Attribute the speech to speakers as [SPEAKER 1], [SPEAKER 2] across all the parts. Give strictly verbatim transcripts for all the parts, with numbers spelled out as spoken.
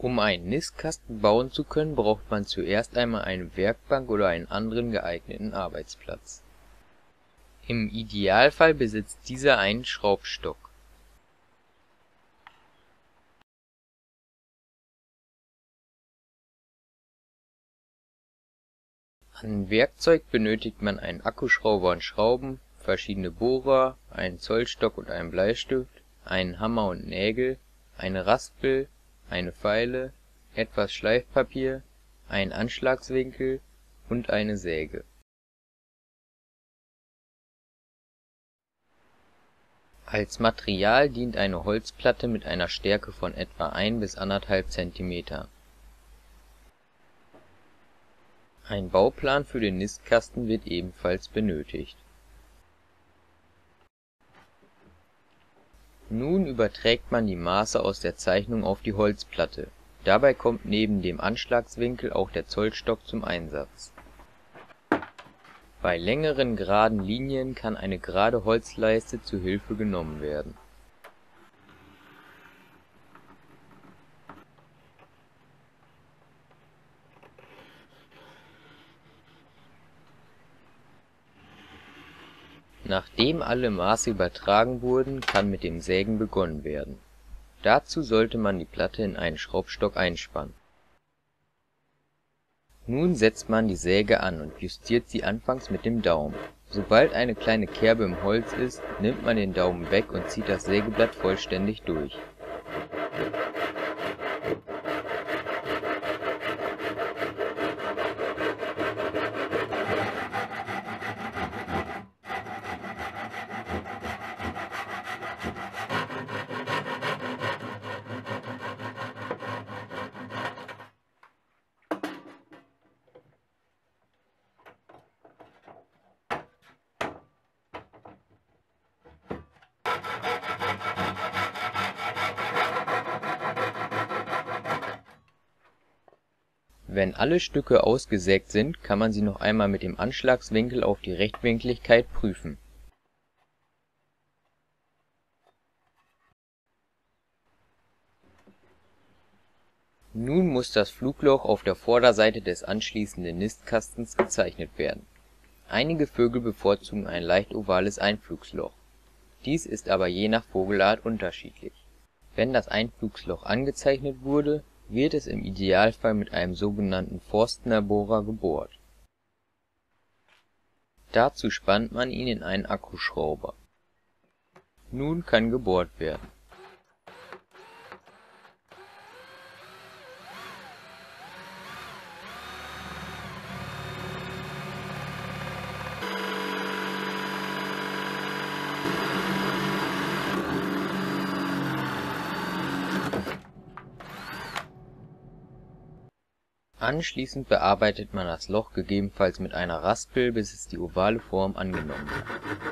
[SPEAKER 1] Um einen Nistkasten bauen zu können, braucht man zuerst einmal eine Werkbank oder einen anderen geeigneten Arbeitsplatz. Im Idealfall besitzt dieser einen Schraubstock. An Werkzeug benötigt man einen Akkuschrauber und Schrauben, verschiedene Bohrer, einen Zollstock und einen Bleistift, einen Hammer und Nägel, eine Raspel, eine Feile, etwas Schleifpapier, einen Anschlagswinkel und eine Säge. Als Material dient eine Holzplatte mit einer Stärke von etwa ein bis anderthalb Zentimeter. Ein Bauplan für den Nistkasten wird ebenfalls benötigt. Nun überträgt man die Maße aus der Zeichnung auf die Holzplatte. Dabei kommt neben dem Anschlagswinkel auch der Zollstock zum Einsatz. Bei längeren geraden Linien kann eine gerade Holzleiste zu Hilfe genommen werden. Nachdem alle Maße übertragen wurden, kann mit dem Sägen begonnen werden. Dazu sollte man die Platte in einen Schraubstock einspannen. Nun setzt man die Säge an und justiert sie anfangs mit dem Daumen. Sobald eine kleine Kerbe im Holz ist, nimmt man den Daumen weg und zieht das Sägeblatt vollständig durch. Wenn alle Stücke ausgesägt sind, kann man sie noch einmal mit dem Anschlagswinkel auf die Rechtwinkligkeit prüfen. Nun muss das Flugloch auf der Vorderseite des anschließenden Nistkastens gezeichnet werden. Einige Vögel bevorzugen ein leicht ovales Einflugsloch. Dies ist aber je nach Vogelart unterschiedlich. Wenn das Einflugsloch angezeichnet wurde, wird es im Idealfall mit einem sogenannten Forstner-Bohrer gebohrt. Dazu spannt man ihn in einen Akkuschrauber. Nun kann gebohrt werden. Anschließend bearbeitet man das Loch gegebenenfalls mit einer Raspel, bis es die ovale Form angenommen hat.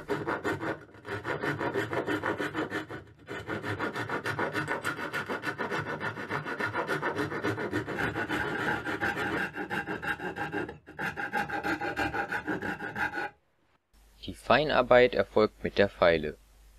[SPEAKER 1] Die Feinarbeit erfolgt mit der Feile.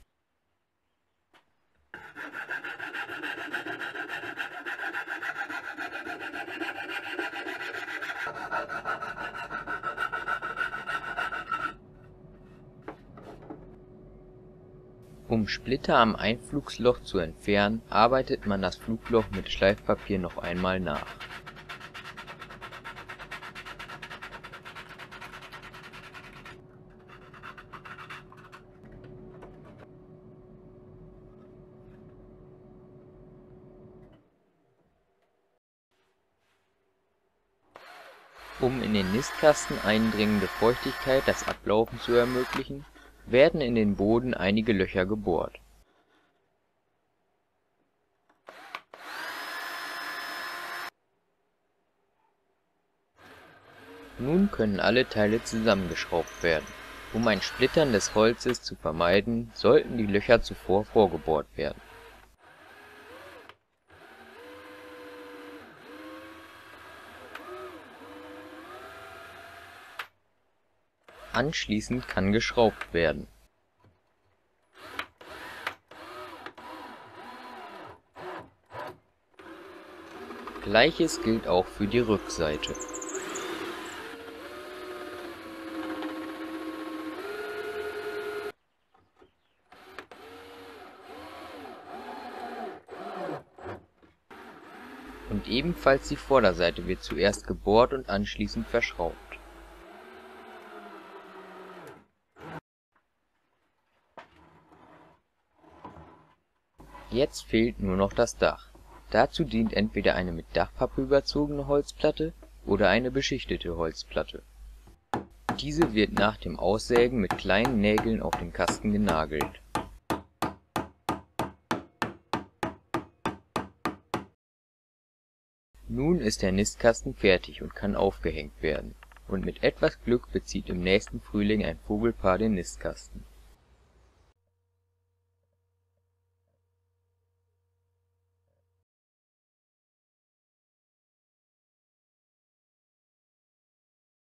[SPEAKER 1] Um Splitter am Einflugsloch zu entfernen, arbeitet man das Flugloch mit Schleifpapier noch einmal nach. Um in den Nistkasten eindringende Feuchtigkeit das Ablaufen zu ermöglichen, werden in den Boden einige Löcher gebohrt. Nun können alle Teile zusammengeschraubt werden. Um ein Splittern des Holzes zu vermeiden, sollten die Löcher zuvor vorgebohrt werden. Anschließend kann geschraubt werden. Gleiches gilt auch für die Rückseite. Und ebenfalls die Vorderseite wird zuerst gebohrt und anschließend verschraubt. Jetzt fehlt nur noch das Dach. Dazu dient entweder eine mit Dachpappe überzogene Holzplatte oder eine beschichtete Holzplatte. Diese wird nach dem Aussägen mit kleinen Nägeln auf den Kasten genagelt. Nun ist der Nistkasten fertig und kann aufgehängt werden, und mit etwas Glück bezieht im nächsten Frühling ein Vogelpaar den Nistkasten